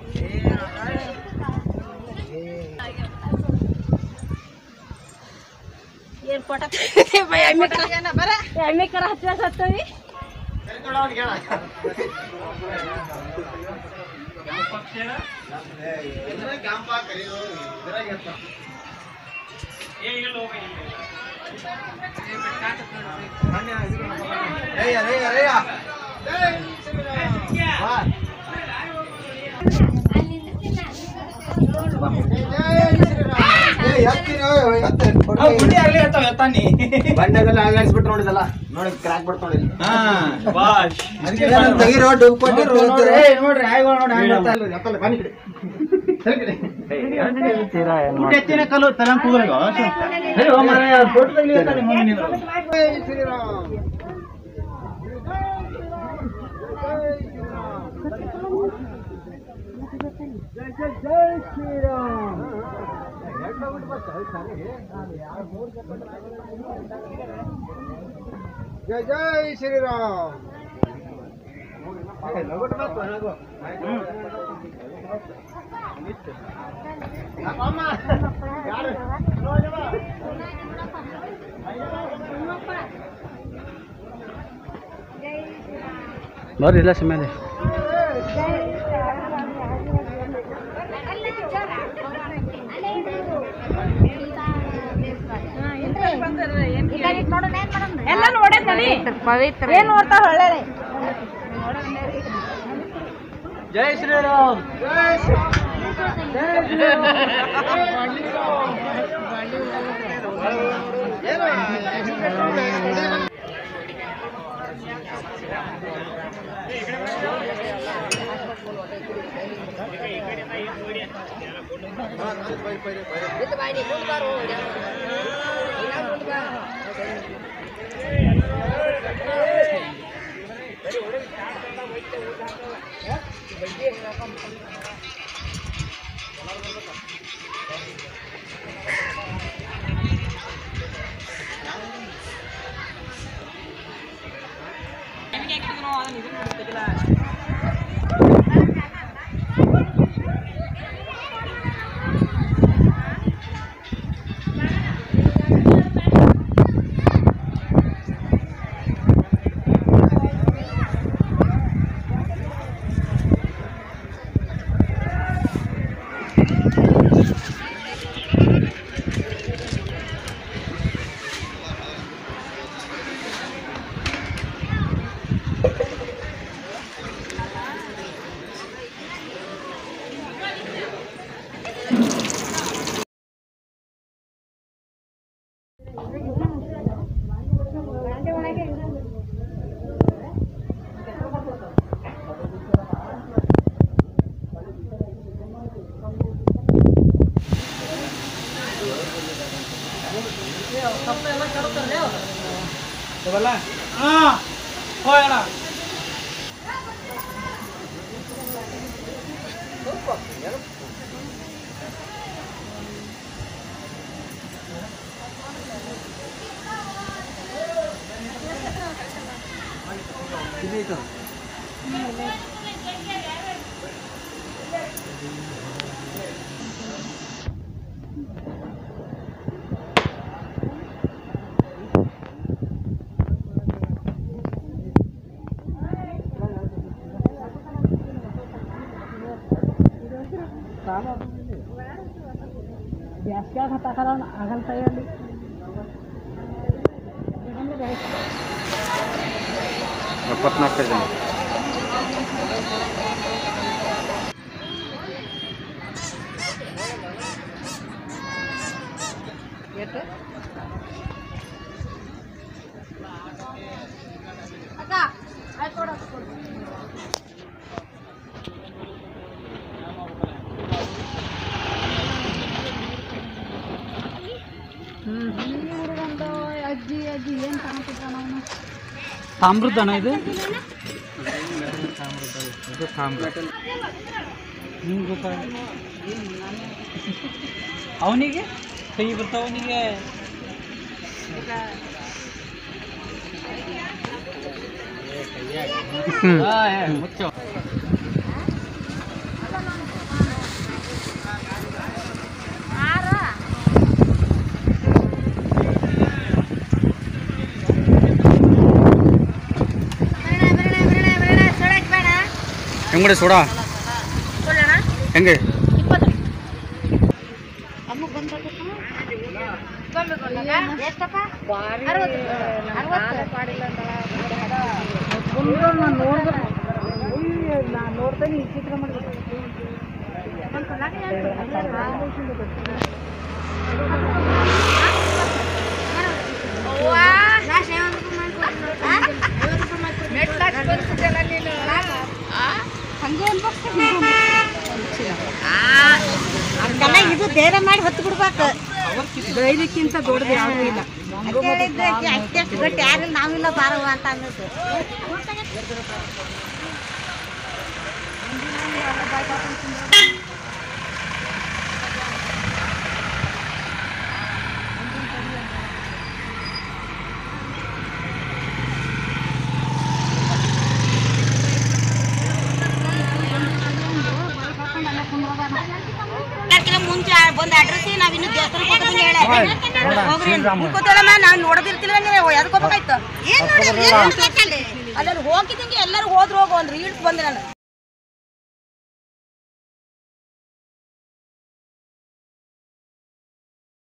ಏನ್ ಕೊಟ್ಟ ಎಮ್ಮೆ ಕರ ಹತ್ತವಿ ಬಂಡೆಲ್ಲ ಅಲ್ಲಾಡಿಸ್ಬಿಟ್ಟು ನೋಡಿದಲ್ಲ ನೋಡಿ ಕ್ರಾಕ್ ಬಿಡ್ತಾಳೆ ಎತ್ತಿನ ಕಲ್ಲು ತರ ಜೈ ಶ್ರೀರಾಮ್ जय जय श्री राम ಬರ್ರಿಲ್ಲ ಸುಮ್ಮನೆ ಎಲ್ಲ ನೋಡೇನಿ ಪವಿತ್ರ ಏನ್ ನೋಡ್ತಾರ ಒಳ್ಳೆ जय श्री राम जय श्री गैस क्या खाता कारण आगल तैयारी पटना पे जाए ಅಜ್ಜಿ ಅಜ್ಜಿ ಏನು ಕಾಣ್ತಿದ್ದ ನಾವು ತಾಮ್ರದನ ಇದು ನಿಮ್ಗೆ ಗೊತ್ತಾ ಅವನಿಗೆ ಕೈ ಬರ್ತಾವ ಅವನಿಗೆ ಮುಚ್ಚ ಹೆಂಗಡಿ ಸೋಡಾ ಹೆಂಗೆ ನೋಡ್ತೇನೆ ಈ ಚಿತ್ರ ಮಾಡ್ಬೇಕು ಇದು ಧೈರ್ಯ ಮಾಡಿ ಹೊತ್ತು ಬಿಡ್ಬೇಕು ಧೈರ್ಯಕ್ಕಿಂತ ದೊಡ್ಡದು ಯಾವುದೂ ಇಲ್ಲ ಅಷ್ಟು ಗಟ್ಟಿ ಯಾರಿಲ್ಲ ನಾವಿಲ್ಲ ಬಾರವ ಅಂತ ಅನ್ನೋದು ಮುಂಚೆ ಬಂದು ಅಡ್ರೆಸ್ ನಾವಿನ್ನು ದೇವಸ್ಥಾನ ಹೋಗ್ರಿ ಮುಕ್ಕೋತೇಳಮ್ಮ ನಾವು ನೋಡೋದಿರ್ತಿಲ್ಲ ಎದಕ್ಕೋಬೇಕಾಯ್ತು ಏನ್ ನೋಡಿ ಅಲ್ಲಿ ಹೋಗಿದ್ದಂಗೆ ಎಲ್ಲರೂ ಹೋದ್ರು ಹೋಗು ಅಂದ್ರೆ ಇಳ್ಸ್ ಬಂದೆ ನಾನು